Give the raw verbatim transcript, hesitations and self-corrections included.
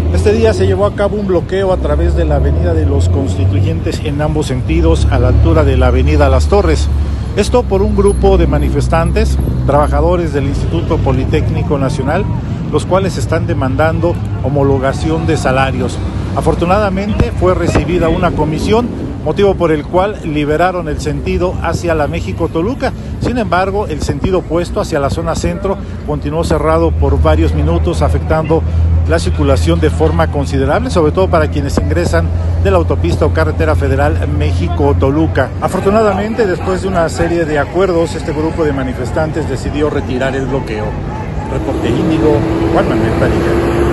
Este día se llevó a cabo un bloqueo a través de la avenida de los Constituyentes en ambos sentidos, a la altura de la avenida Las Torres. Esto por un grupo de manifestantes, trabajadores del Instituto Politécnico Nacional, los cuales están demandando homologación de salarios. Afortunadamente fue recibida una comisión, motivo por el cual liberaron el sentido hacia la México-Toluca. Sin embargo, el sentido opuesto hacia la zona centro continuó cerrado por varios minutos, afectando la circulación de forma considerable, sobre todo para quienes ingresan de la autopista o carretera federal México-Toluca. Afortunadamente, después de una serie de acuerdos, este grupo de manifestantes decidió retirar el bloqueo. Reporte Índigo, Juan Manuel Padilla.